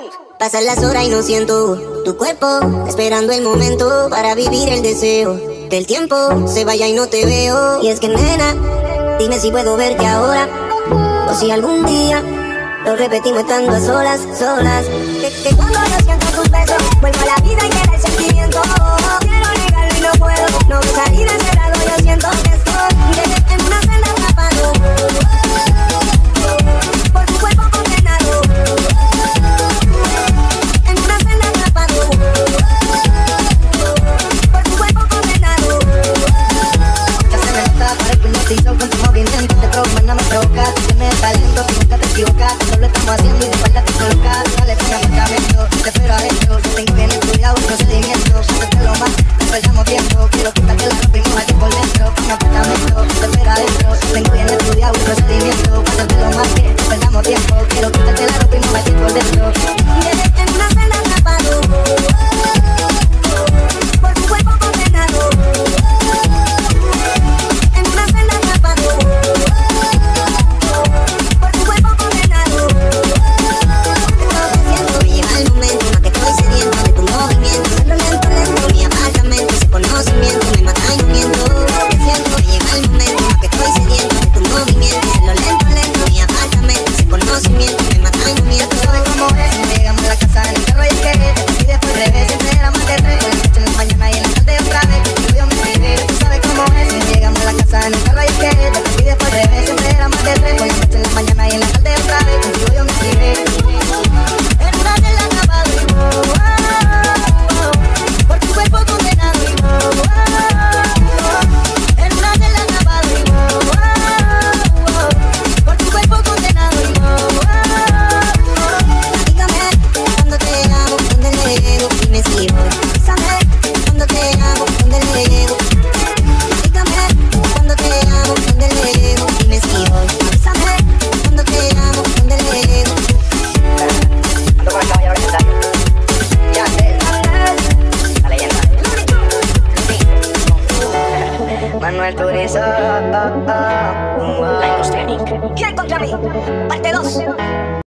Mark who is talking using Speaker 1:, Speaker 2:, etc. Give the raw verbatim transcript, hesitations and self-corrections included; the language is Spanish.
Speaker 1: Pasan las horas y no siento tu cuerpo, esperando el momento para vivir el deseo. Del tiempo se vaya y no te veo. Y es que nena, dime si puedo verte ahora, o si algún día lo repetimos estando a solas, solas. Que, que cuando yo siento tus besos, vuelvo a la vida y queda el sentimiento. Quiero negarlo y no puedo, no me salí de ese lado, yo siento que estoy en una celda atrapado por tu cuerpo condenado. En una celda atrapado por tu cuerpo condenado.
Speaker 2: Ya se me nota, parezco hipnotizado con tu movimiento. Te provoca, no me provoca, tienes talento, tú nunca te equivocas. No lo estamos haciendo y de espalda te colocas. Dale, pon apartamento, te espero adentro. Yo tengo bien estudiado un procedimiento. Hacerte lo más, nos perdamos tiempo. Quiero quitarte la ropa y mojarte por dentro. Pon apartamento, te espero adentro. Yo tengo bien estudiado un procedimiento. Hacerte lo más, nos perdamos tiempo. Quiero quitarte la ropa y mojarte por dentro.
Speaker 1: En una celda atrapado por tu cuerpo condenado. En una celda atrapado por tu cuerpo condenado. Siento que llega el momento, más que estoy sediento de tu movimiento. Lo lento, lento, mi apartamento, ese conocimiento me mata y no miento. Siento que llega el momento, más que estoy sediento de tu movimiento. Lo lento, lento, mi apartamento, ese conocimiento me mata y no miento.
Speaker 2: ¿Sabes cómo es? Llegamos a la casa en el carro y es que y después al revés, siempre era más de tres. Por la noche en la mañana y en la tarde otra vez. Yo me escribí, tú sabes cómo es. Llegamos a la casa en el carro y es que y después al revés, siempre era más de tres. Por la noche en la mañana y en la tarde otra vez. Contigo yo me escribí.
Speaker 1: En una celda atrapado y oh, oh, oh, por tu cuerpo condenado y oh, oh, oh, en una celda atrapado y oh, oh, oh, por tu cuerpo condenado y oh, oh, oh. Dígame cuando te amo, dónde le llego, dime si voy. Avísame cuando te amo, dónde le llego. Dígame cuando te amo, dónde le llego, dime si voy. Avísame cuando te amo, dónde le llego.
Speaker 2: Ando con el caballero legendario. Ya sé, la leyenda. Manuel Turizo, oh, oh, oh.
Speaker 1: La industria inc. ¿Quién contra mí? Parte dos.